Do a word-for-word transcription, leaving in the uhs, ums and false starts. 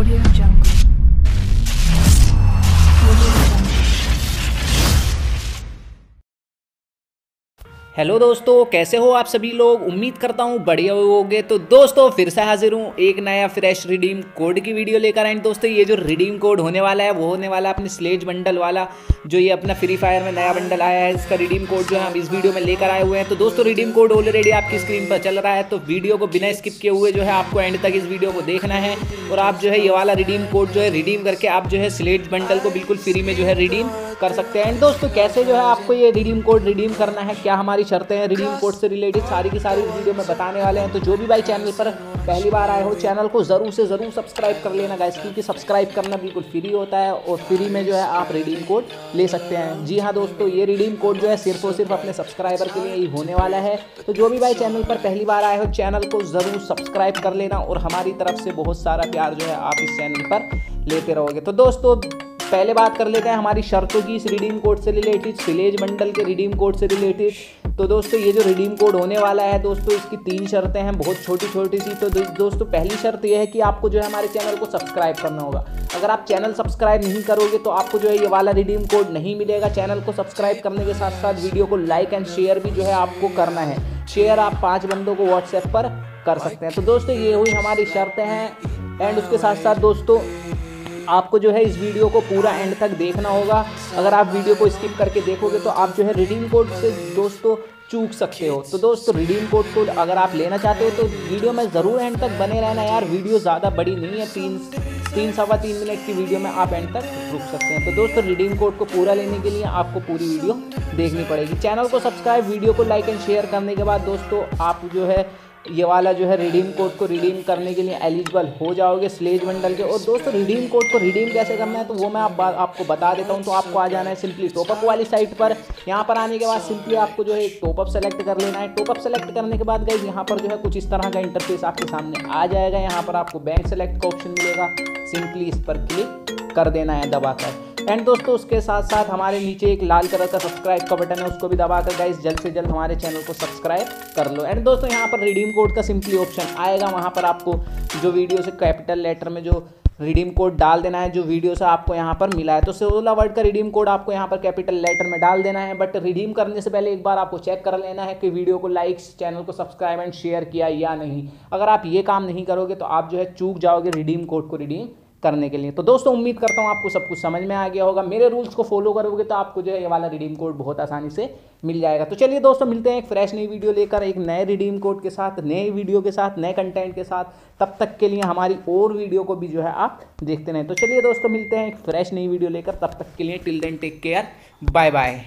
Audio Jungle. Audio Jungle. Hello दोस्तों, कैसे हो आप सभी लोग। उम्मीद करता हूँ बढ़िया होगे। तो दोस्तों फिर से हाजिर हूँ एक नया फ्रेश रिडीम कोड की वीडियो लेकर आए। दोस्तों ये जो रिडीम कोड होने वाला है वो होने वाला है अपने स्लेज बंडल वाला, जो ये अपना फ्री फायर में नया बंडल आया है। इसका रिडीम कोड जो है हम इस वीडियो में लेकर आए हुए हैं। तो दोस्तों रिडीम कोड ऑलरेडी आपकी स्क्रीन पर चल रहा है, तो वीडियो को बिना स्किप किए हुए जो है आपको एंड तक इस वीडियो को देखना है। और आप जो है ये वाला रिडीम कोड जो है रिडीम करके आप जो है स्लेज बंडल को बिल्कुल फ्री में जो है रिडीम कर सकते हैं। एंड दोस्तों कैसे जो है आपको ये रिडीम कोड रिडीम करना है, क्या हमारी शर्तें हैं रिडीम कोड से रिलेटेड, सारी की सारी वीडियो में बताने वाले हैं। तो जो भी भाई चैनल पर पहली बार आए हो, चैनल को ज़रूर से ज़रूर सब्सक्राइब कर लेना गाइस, क्योंकि सब्सक्राइब करना बिल्कुल फ्री होता है और फ्री में जो है आप रिडीम कोड ले सकते हैं। जी हाँ दोस्तों, ये रिडीम कोड जो है सिर्फ और सिर्फ अपने सब्सक्राइबर के लिए ही होने वाला है। तो जो भी भाई चैनल पर पहली बार आए हो, चैनल को ज़रूर सब्सक्राइब कर लेना और हमारी तरफ से बहुत सारा प्यार जो है आप इस चैनल पर लेते रहोगे। तो दोस्तों पहले बात कर लेते हैं हमारी शर्तों की इस रिडीम कोड से रिलेटेड, स्लेज बंडल के रिडीम कोड से रिलेटेड। तो दोस्तों ये जो रिडीम कोड होने वाला है दोस्तों, इसकी तीन शर्तें हैं, बहुत छोटी छोटी सी। तो दोस्तों पहली शर्त ये है कि आपको जो है हमारे चैनल को सब्सक्राइब करना होगा। अगर आप चैनल सब्सक्राइब नहीं करोगे तो आपको जो है ये वाला रिडीम कोड नहीं मिलेगा। चैनल को सब्सक्राइब करने के साथ साथ वीडियो को लाइक एंड शेयर भी जो है आपको करना है। शेयर आप पाँच बंदों को व्हाट्सएप पर कर सकते हैं। तो दोस्तों ये हुई हमारी शर्तें हैं। एंड उसके साथ साथ दोस्तों आपको जो है इस वीडियो को पूरा एंड तक देखना होगा। अगर आप वीडियो को स्किप करके देखोगे तो आप जो है रिडीम कोड से दोस्तों चूक सकते हो। तो दोस्तों रिडीम कोड को अगर आप लेना चाहते हो तो वीडियो में ज़रूर एंड तक बने रहना यार। वीडियो ज़्यादा बड़ी नहीं है, तीन तीन सवा तीन मिनट की वीडियो में आप एंड तक रुक सकते हैं। तो दोस्तों रिडीम कोड को पूरा लेने के लिए आपको पूरी वीडियो देखनी पड़ेगी। चैनल को सब्सक्राइब, वीडियो को लाइक एंड शेयर करने के बाद दोस्तों आप जो है ये वाला जो है रिडीम कोड को रिडीम करने के लिए एलिजिबल हो जाओगे स्लेज बंडल के। और दोस्तों रिडीम कोड को रिडीम कैसे करना है तो वो मैं आप आपको बता देता हूँ। तो आपको आ जाना है सिंपली टॉपअप वाली साइट पर। यहाँ पर आने के बाद सिंपली आपको जो है एक टॉपअप सेलेक्ट कर लेना है। टॉपअप सेलेक्ट करने के बाद गाइस यहाँ पर जो है कुछ इस तरह का इंटरफेस आपके सामने आ जाएगा। यहाँ पर आपको बैंक सेलेक्ट का ऑप्शन मिलेगा, सिंपली इस पर क्लिक कर देना है दबाकर। एंड दोस्तों उसके साथ साथ हमारे नीचे एक लाल कलर का सब्सक्राइब का बटन है, उसको भी दबाकर गाइस जल्द से जल्द हमारे चैनल को सब्सक्राइब कर लो। एंड दोस्तों यहाँ पर रिडीम कोड का सिंपली ऑप्शन आएगा, वहाँ पर आपको जो वीडियो से कैपिटल लेटर में जो रिडीम कोड डाल देना है, जो वीडियो से आपको यहाँ पर मिला है। तो सोलह वर्ड का रिडीम कोड आपको यहाँ पर कैपिटल लेटर में डाल देना है। बट रिडीम करने से पहले एक बार आपको चेक कर लेना है कि वीडियो को लाइक्स, चैनल को सब्सक्राइब एंड शेयर किया या नहीं। अगर आप ये काम नहीं करोगे तो आप जो है चूक जाओगे रिडीम कोड को रिडीम करने के लिए। तो दोस्तों उम्मीद करता हूँ आपको सब कुछ समझ में आ गया होगा। मेरे रूल्स को फॉलो करोगे तो आपको जो है ये वाला रिडीम कोड बहुत आसानी से मिल जाएगा। तो चलिए दोस्तों मिलते हैं एक फ्रेश नई वीडियो लेकर, एक नए रिडीम कोड के साथ, नए वीडियो के साथ, नए कंटेंट के साथ। तब तक के लिए हमारी और वीडियो को भी जो है आप देखते रहें। तो चलिए दोस्तों मिलते हैं एक फ्रेश नई वीडियो लेकर, तब तक के लिए till then take care, bye bye.